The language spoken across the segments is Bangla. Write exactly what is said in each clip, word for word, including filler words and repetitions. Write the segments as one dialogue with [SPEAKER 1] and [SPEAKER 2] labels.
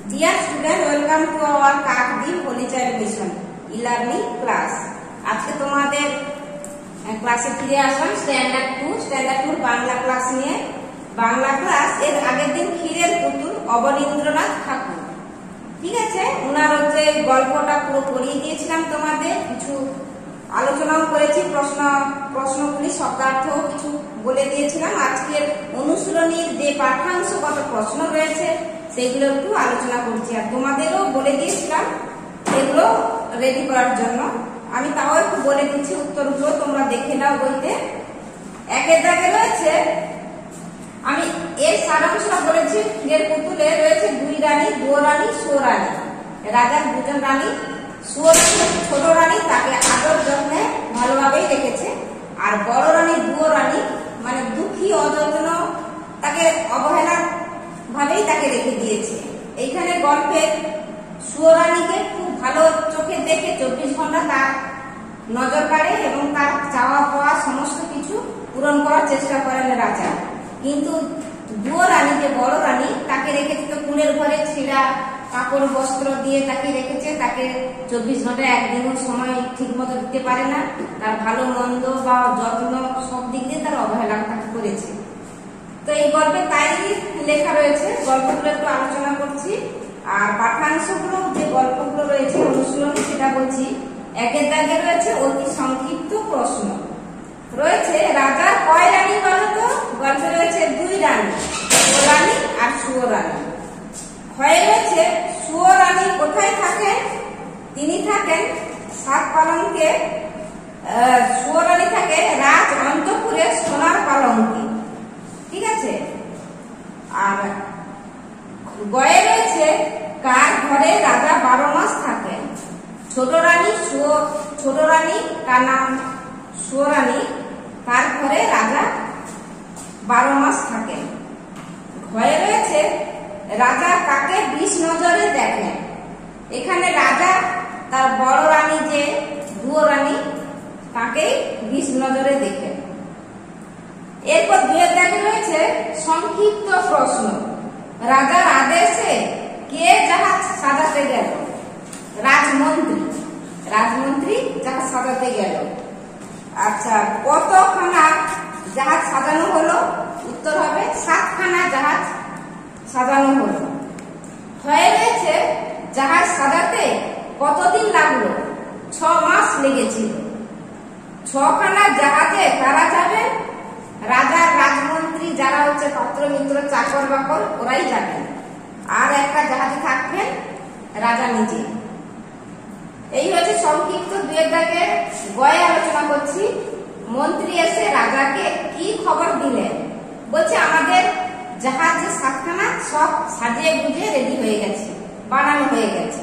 [SPEAKER 1] Deer student, welcome to our Kakdwip holy child mission e-learning class. আজকে তোমাদের ক্লাসে ফিরে আসলাম standard two standard two Bangla class নিয়ে। বাংলা ক্লাস এর আগের দিন ক্ষীরের পুতুল অবনীন্দ্রনাথ ঠাকুর, ঠিক আছে, ওনার হচ্ছে গল্পটা পুরো পড়িয়ে দিয়েছিলাম তোমাদের, কিছু আলোচনাও করেছি, প্রশ্ন প্রশ্নগুলি শব্দার্থ কিছু বলে দিয়েছিলাম। আজকের অনুশীলনীর যে পাঠ্যাংশগত প্রশ্ন রয়েছে সেগুলো একটু আলোচনা করছি, আর তোমাদেরও বলে দিয়েছিলাম এগুলো রেডি করার জন্য। আমি তাও একটু বলে দিচ্ছি উত্তরগুলো, তোমরা দেখে নাও বইতে। একের দাগে রয়েছে, আমি এর সারাংশটা বলেছি, ক্ষীরের পুতুলে রয়েছে দুই রানী, দুয়ো রানী, সুয়ো রানী। রাজার দুজন রানী, সুয়ো ছোট রানী তাকে আদর যত্নে ভালোভাবেই রেখেছে, আর বড় রানী দুয়ো রানী মানে দুঃখী অযত্ন তাকে অবহেলা ভাবেই তাকে রেখে দিয়েছে। এইখানে গল্পের সুয়ো রানীকে খুব ভালো চোখে দেখে চব্বিশ ঘন্টা তার নজর কাড়ে এবং তার চাওয়া পাওয়া সমস্ত কিছু পূরণ করার চেষ্টা করেন রাজা। কিন্তু দুয়ো রানী, যে বড় রানী, তাকে রেখেছে তো কুলের ঘরে ছেঁড়া কাপড় বস্ত্র দিয়ে তাকে রেখেছে, তাকে চব্বিশ ঘন্টা একদিনও সময় ঠিক মতো দিতে পারে না, তার ভালো মন্দ বা যত্ন সব দিক দিয়ে তার অবহেলা তাকে করেছে। তো এই গল্পে তাই লেখা রয়েছে, গল্পগুলো একটু আলোচনা করছি। আর পাঠ্যাংশগুলো যে গল্পগুলো রয়েছে অনুশীলনী সেটা বলছি। একের দাগে রয়েছে অতি সংক্ষিপ্ত প্রশ্ন রয়েছে, রাজার কয় রানী বলতো? গল্পে রয়েছে দুই রানী, সুয়ো রানী আর সুয়ো রানী। হয়ে রয়েছে সুয়ো রানী কোথায় থাকেন? তিনি থাকেন সাত পালঙ্কে। সুয়ো রানী থাকে রাজ অন্তঃপুরে সোনার পালঙ্কে, ঠিক আছে। আর গয়ে রয়েছে কার ঘরে রাজা বারো মাস থাকেন? ছোট রানী সুয়ো ছোট রানী তার নাম সুয়ো রানী, তার ঘরে রাজা বারো মাস থাকেন। ঘরে রয়েছে রাজা কাকে বিষ নজরে দেখেন? এখানে রাজা তার বড় রানী যে দুয়ো রানী তাকেই বিষ নজরে দেখেন। এরপর দুয়ের দাগে রয়েছে সংক্ষিপ্ত প্রশ্ন, রাজার আদেশে কে জাহাজ সাজাতে গেল? রাজমন্ত্রী রাজমন্ত্রী জাহাজ সাজাতে গেল। আচ্ছা, কতখানা জাহাজ সাজানো হলো? উত্তর হবে সাতখানা জাহাজ সাজানো হলো। হয়ে গেছে জাহাজ সাজাতে কতদিন লাগলো? ছ মাস লেগেছিল। ছখানা জাহাজে কারা যাবেন? রাজার রাজমন্ত্রী, যারা হচ্ছে পাত্র মিত্র চাকর বাকর, ওরাই যাবেন। আর একটা জাহাজে থাকবেন রাজা নিজে। এই হচ্ছে সংক্ষিপ্ত দুয়ের দাগে। গয়ে আলোচনা করছি, মন্ত্রী এসে রাজাকে কি খবর দিলেন? বলছে আমাদের জাহাজ যে সাতখানা সব সাজিয়ে গুজিয়ে রেডি হয়ে গেছে, বানানো হয়ে গেছে।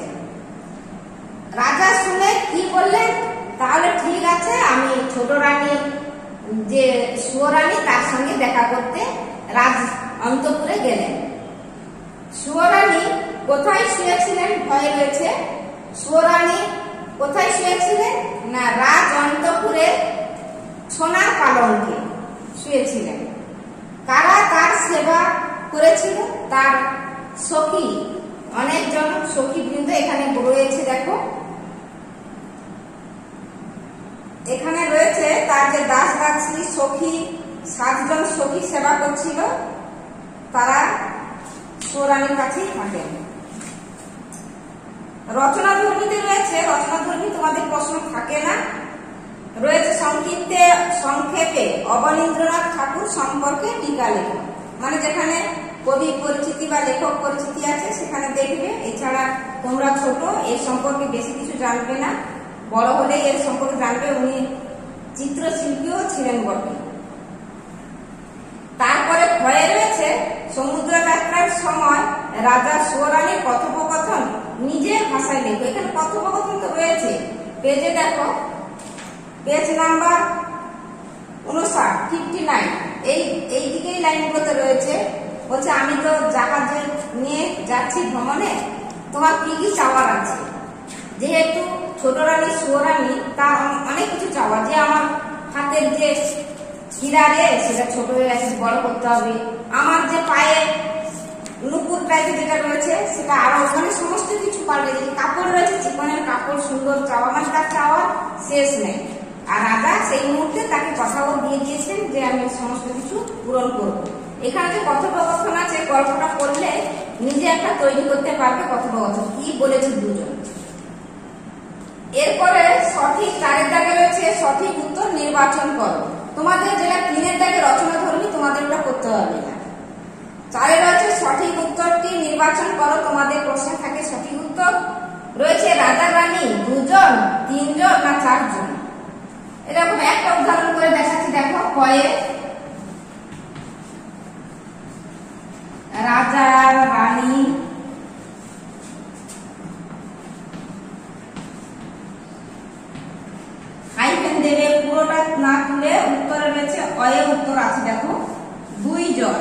[SPEAKER 1] রাজা শুনে কি বললেন? তাহলে ঠিক আছে, আমি ছোট রানী যে সুয়ো রানী তার সঙ্গে দেখা করতে রাজ অন্তঃপুরে গেলেন। সুয়ো রানী কোথায় শুয়েছিলেন? ভয় রয়েছে সুয়ো রানী কোথায় শুয়েছিলেন? না, রাজ অন্তঃপুরে সোনার পালঙ্কে শুয়েছিলেন। কারা তার সেবা করেছিল? তার সখী, অনেকজন সখী বৃন্দ এখানে রয়েছে। দেখো এখানে রয়েছে তার যে দাস দাসী সখী, সাতজন সখী সেবা করছিল, তারা সুয়ো রানীর কাছেই থাকেন। রচনা ধর্মীতে রয়েছে, রচনা ধর্মী তোমাদের প্রশ্ন থাকে না, রয়েছে সংক্ষিপ্তে সংক্ষেপে অবনীন্দ্রনাথ ঠাকুর সম্পর্কে টিকা লেখা, মানে যেখানে কবি পরিচিতি বা লেখক পরিচিতি আছে সেখানে দেখবে। এছাড়া তোমরা ছোট, এর সম্পর্কে বেশি কিছু জানবে না, বড় হলে এর সম্পর্কে জানবে। উনি চিত্রশিল্পীও ছিলেন বটে। তারপরে ক্ষয়ে রয়েছে সমুদ্র যাত্রার সময় রাজা সুয়ো রানীর কথোপকথন নিজের ভাষায় লেখো। এখানে কথোপকথন তো রয়েছে, পেজে দেখো, পেজ নাম্বার উনষাট ফিফটি নাইন, এই এই দিকেই লাইনগুলোতে রয়েছে। বলছে আমি তো জাহাজে নিয়ে যাচ্ছি ভ্রমণে, তোমার কি কি চাওয়ার আছে? যেহেতু ছোট রানী সুয়ো রানী, তার অনেক কিছু চাওয়া, যে আমার হাতের যে হীরা রে সেটা ছোট হয়ে গেছে, বড় করতে হবে। আমার যে পায়ে নুপুর টাইপের যেটা রয়েছে সেটা আরো মানে সমস্ত কিছু পাল্টে গেছে। কাপড় রয়েছে চিকনের কাপড়, সুন্দর চাওয়া, মানে তার চাওয়া শেষ নেই। আর রাজা সেই মুহূর্তে তাকে কথাও দিয়ে দিয়েছেন যে আমি সমস্ত কিছু পূরণ করব। এখানে যে কথোপকথন আছে, গল্পটা পড়লে নিজে একটা তৈরি করতে পারবে কথোপকথন কি বলেছে দুজন। এরপরে সঠিক চারের দাগে রয়েছে সঠিক উত্তর নির্বাচন করো। তোমাদের যেটা তিনের দাগে রচনা ধর্মী, তোমাদের ওটা করতে হবে না। চারে রয়েছে সঠিক উত্তরটি নির্বাচন করো। তোমাদের প্রশ্নে থাকে সঠিক উত্তর রয়েছে রাজা রানী দুজন, তিনজন না চারজন। এরকম একটা উদাহরণ করে দেখাচ্ছি, দেখো। কয়ে রাজা রানী হাইফেন দেবে, পুরোটা না তুলে উত্তরে রয়েছে অয়ে উত্তর আছে, দেখো দুইজন।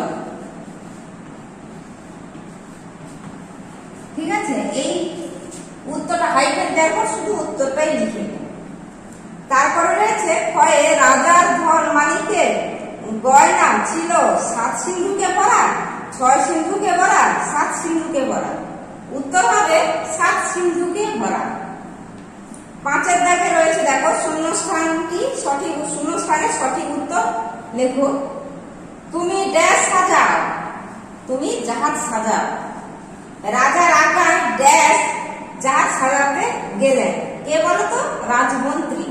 [SPEAKER 1] ঠিক আছে, এই উত্তরটা হাইফেন দেওয়ার পর শুধু উত্তরটাই লিখে। তারপরে রয়েছে ক্ষয়ে রাজার ধন মালিকের গয়না ছিল সাত সিন্ধুকে ভরা, ছয় সিন্ধুকে ভরা, সাত সিন্ধুকে ভরা। উত্তর হবে সাত সিন্ধুকে ভরা। পাঁচের দাগে রয়েছে দেখো শূন্যস্থানটি সঠিক, শূন্যস্থানে সঠিক উত্তর লেখো। তুমি ড্যাশ সাজাও, তুমি জাহাজ সাজাও। রাজার আজ্ঞায় ড্যাশ জাহাজ সাজাতে গেলেন, কে বলতো? রাজমন্ত্রী।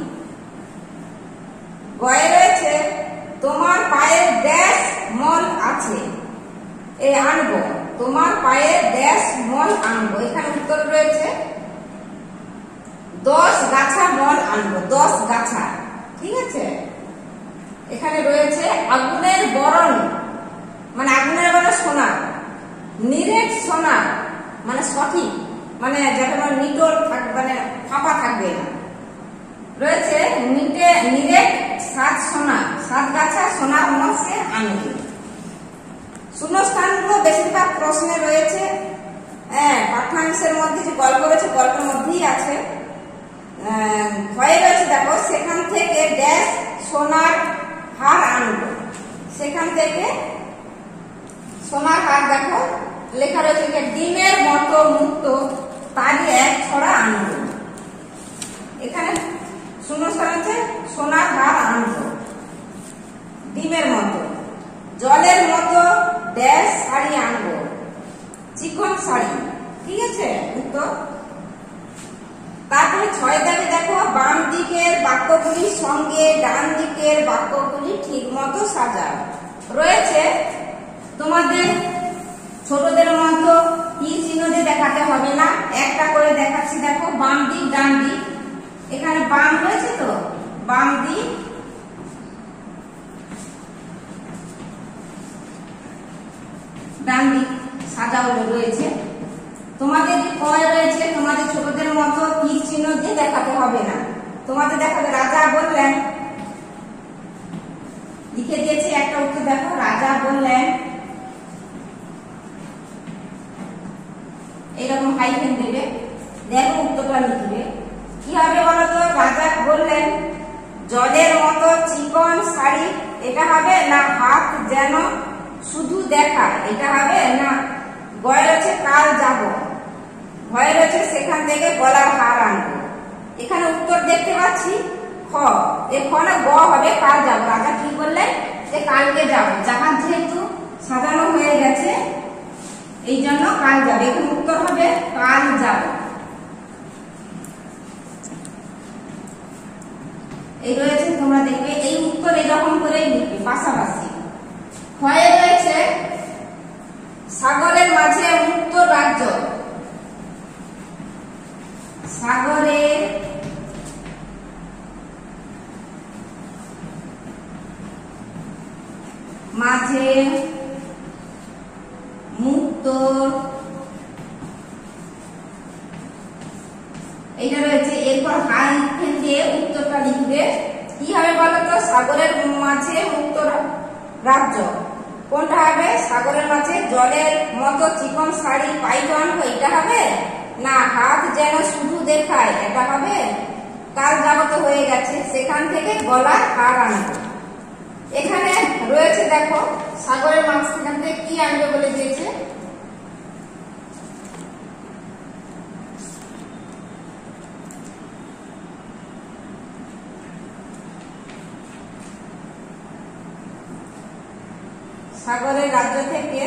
[SPEAKER 1] গয়ে রয়েছে তোমার পায়ে ড্যাশ মল আছে, এই আনবো, তোমার পায়ে ড্যাশ মল আনবো। এখানে উত্তর রয়েছে দশ গাছা মল আনবো, দশ গাছা। ঠিক আছে, এখানে রয়েছে আগুনের বরণ, মানে আগুনের বরণ সোনা, নিরেট সোনা মানে সঠিক, মানে যাতে মানে নিটোল মানে ফাঁপা থাকবে না। রয়েছে নিটে নিরেট সাত সোনা, সাত গাছা সোনার মসে আনবে। শূন্যস্থানগুলো বেশিরভাগ প্রশ্নে রয়েছে হ্যাঁ পাঠ্যাংশের মধ্যে, যে গল্প রয়েছে গল্পের মধ্যেই আছে। ভয়ে রয়েছে দেখো সেখান থেকে ড্যাশ সোনার হার আনবো, সেখান থেকে সোনার হার দেখো লেখা রয়েছে ডিমের মতো মুক্ত তারই এক ছড়া আনবো। এখানে শূন্যস্থান আছে সোনার হার আনবো, ডিমের মতো। জলের মতো ড্যাশ শাড়ি আনবো, চিকন শাড়ি। ঠিক আছে উত্তর। তারপরে ছয় দাগে দেখো বাম দিকের বাক্যগুলির সঙ্গে ডান দিকের বাক্যগুলি ঠিক মতো সাজাও। রয়েছে তোমাদের ছোটদের মতো তীর চিহ্ন দিয়ে দেখাতে হবে না, একটা করে দেখাচ্ছি। দেখো বাম দিক ডান দিক, এখানে বাম রয়েছে তো বাম দিক, ডান দিক সাজাও রয়েছে। তোমাদের যে কয় রয়েছে তোমাদের ছোটদের মতো তীর চিহ্ন দিয়ে দেখাতে হবে না, তোমাদের দেখাবে রাজা বললেন, লিখে দিয়েছি একটা উত্তর। দেখো রাজা বললেন, এরকম হাইফেন দেবে, দেখো উত্তরটা লিখবে। কি হবে বলতো? রাজা বললেন জলের মতো চিকন শাড়ি, এটা হবে না হাত যেন শুধু দেখা, এটা হবে না। গয় রয়েছে কাল যাব, ভয় রয়েছে সেখান থেকে গলার হার আনবো। এখানে উত্তর দেখতে পাচ্ছি খ, এর খ না গ হবে কাল যাব। রাজা কি বললেন? যে কালকে যাব, জাহাজ যেহেতু সাজানো হয়ে গেছে এই জন্য কাল যাবে। এখানে উত্তর হবে কাল যাব। এই রয়েছে তোমরা দেখবে এই উত্তর এরকম করে লিখবে পাশাপাশি। ক্ষয়ে রয়েছে সাগরের মাঝে মুক্ত রাজ্য, সাগরের মাঝে মুক্ত, এটা রয়েছে। এরপর হাইফেন দিয়ে উত্তরটা লিখবে। কি হবে বলতো? সাগরের মাঝে মুক্ত রাজ্য, কোনটা হবে? সাগরের মাঝে জলের মতো চিকন শাড়ি পাইতো আনবো, এটা হবে না হাত যেন শুধু দেখায়, এটা হবে। কাল যাবত হয়ে গেছে, সেখান থেকে গলার হার আনবো। এখানে রয়েছে দেখো সাগরের মাঝখান থেকে কি আনবে বলে দিয়েছে, সাগরের রাজ্য থেকে,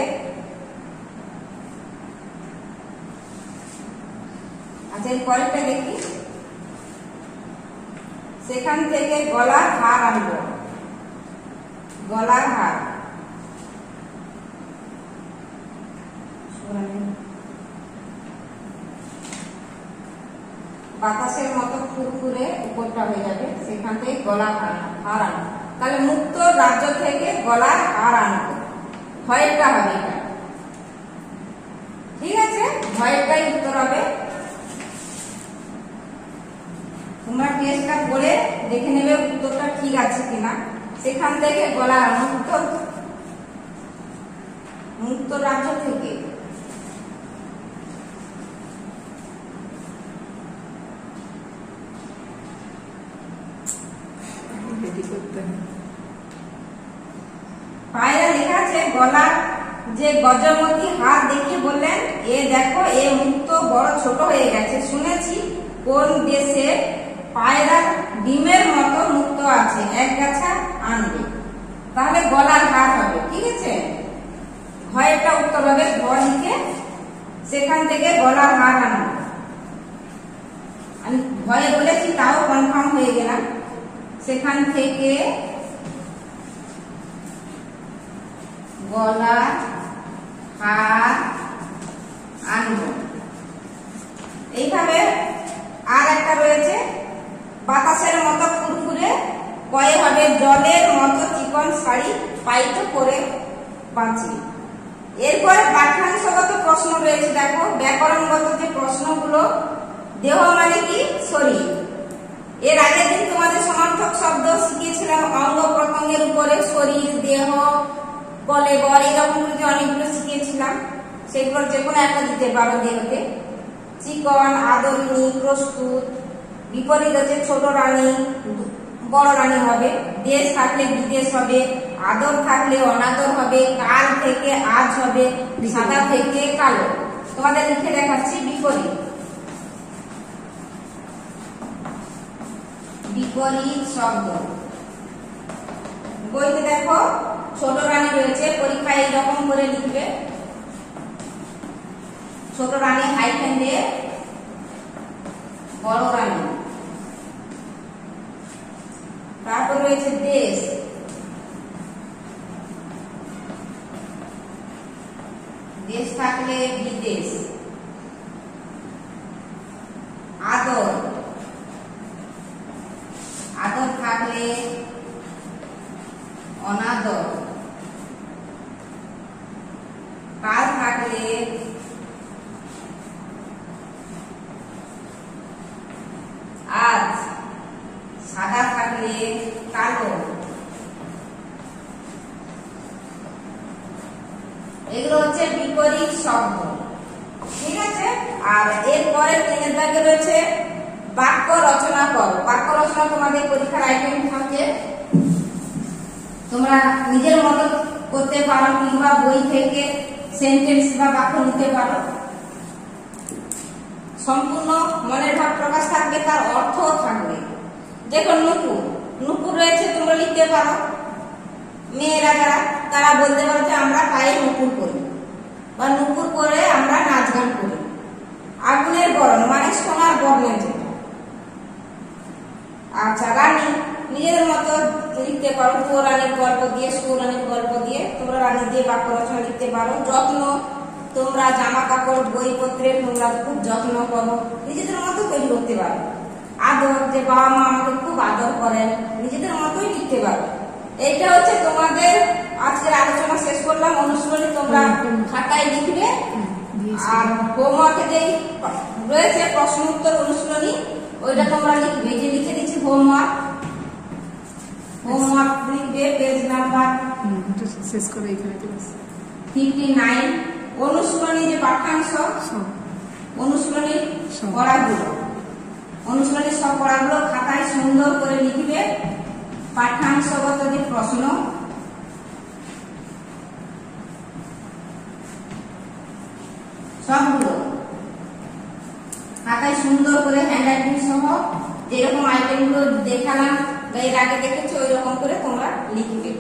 [SPEAKER 1] আচ্ছা এই পরেরটা দেখি, সেখান থেকে গলার হার আনবো, গলার হার, বাতাসের মতো ফুরফুরে উপরটা হয়ে যাবে, সেখান থেকে গলার হার আনবো। তাহলে মুক্ত রাজ্য থেকে গলার হার আনবো, ভয়েরটা হবে এটা, ঠিক আছে? ভয়েরটাই উত্তর হবে। তোমরা টেস্টটা করে দেখে নেবে উত্তরটা ঠিক আছে কিনা। সেখান থেকে গলার, মুক্ত মুক্ত রাজ্য থেকে, পায়রা লেখা আছে গলার যে গজমতি হাত দেখিয়ে বললেন, এ দেখো এ মুক্ত বড় ছোট হয়ে গেছে, শুনেছি কোন দেশে পায়রার ডিমের মতো মুক্ত আছে, এক গাছা আনবে। তাহলে গলার হার হবে, ঠিক আছে? ভয়েরটা উত্তর হবে গ লিখে, সেখান থেকে গলার হার আনবে। আমি ভয়ে বলেছি তাও কনফার্ম হয়ে গেলাম, সেখান থেকে গলার হার আনবো। এইভাবে আর একটা রয়েছে, বাতাসের মতো ফুরফুরে, কয়ে হবে জলের মতো চিকন শাড়ি পাইতো করে বাঁচি। এরপরে পাঠ্যাংশগত প্রশ্ন রয়েছে, দেখো ব্যাকরণগত যে প্রশ্নগুলো। দেহ মানে কি? শরীর। এর আগের দিন তোমাদের সমার্থক শব্দ শিখিয়েছিলাম অঙ্গ প্রত্যঙ্গের উপরে, শরীর, দেহ, কলেবর, এরকম যে অনেকগুলো শিখিয়েছিলাম, সেগুলো যে কোনো একটা দিতে পারো দেহতে। চিকন, আদরিণী, প্রস্তুত। বিপরীত হচ্ছে ছোট রানী, বড় রানী হবে। দেশ থাকলে বিদেশ হবে, আদর থাকলে অনাদর হবে, কাল থেকে আজ হবে, সাদা থেকে কালো। তোমাদের লিখে দেখাচ্ছি বিপরীত। বিপরীত শব্দ বইতে দেখো ছোট রানী রয়েছে, পরীক্ষায় এইরকম করে লিখবে, ছোট রানী হাইফেন দিয়ে বড় রানী। তারপর রয়েছে দেশ, দেশ থাকলে বিদেশ। আদর, আদর থাকলে অনাদর। কাল থাকলে আজ, সাদা থাকলে কালো। এগুলো হচ্ছে বিপরীত শব্দ, ঠিক আছে? আর এরপরে তিনের দাগে রয়েছে বাক্য রচনা করো। বাক্য রচনা তোমাদের পরীক্ষার আইটেম থাকে, তোমরা নিজের মতো করতে পারো, কিংবা বই থেকে সেন্টেন্স বা বাক্য নিতে পারো। সম্পূর্ণ মনের ভাব প্রকাশ থাকবে, তার অর্থ থাকবে। দেখো নুপুর, নুপুর রয়েছে, তোমরা লিখতে পারো। মেয়েরা যারা, তারা বলতে পারো যে আমরা পায়ে নুপুর করি, বা নুপুর করে আমরা নাচ গান করি। আগুনের বরণ মানে সোনার বর্ণের যেটা। আচ্ছা, রানী নিজেদের মতো লিখতে পারো, পৌরাণিক গল্প দিয়ে, সৌরাণিক গল্প দিয়ে তোমরা রানী দিয়ে বাক্য রচনা লিখতে পারো। যত্ন, তোমরা জামা কাপড় বইপত্রে তোমরা খুব যত্ন করো, নিজেদের মতো তৈরি করতে পারো। আদর, যে বাবা মা আমাকে খুব আদর করেন, নিজেদের মতোই লিখতে পারো। এইটা হচ্ছে তোমাদের আজকের আলোচনা শেষ করলাম। অনুশীলনী তোমরা খাতায় লিখবে, আর হোমওয়ার্কে যেই রয়েছে প্রশ্ন উত্তর অনুশীলনী, ওইটা তোমরা লিখবে। যে লিখে দিচ্ছি হোমওয়ার্ক, হোমওয়ার্ক লিখবে পেজ নাম্বার
[SPEAKER 2] শেষ করে এখানে ক্লাস
[SPEAKER 1] ফিফটি নাইন। অনুশীলনী যে পাঠ্যাংশ, অনুশীলনীর পড়াগুলো, অনুশীলনীর সব পড়াগুলো খাতায় সুন্দর করে লিখবে। পাঠ্যাংশগত যে প্রশ্ন, সবগুলো খাতায় সুন্দর করে হ্যান্ডরাইটিং সহ যেরকম আইটেমগুলো দেখালাম বা এর আগে দেখেছো ওই রকম করে তোমরা লিখবে।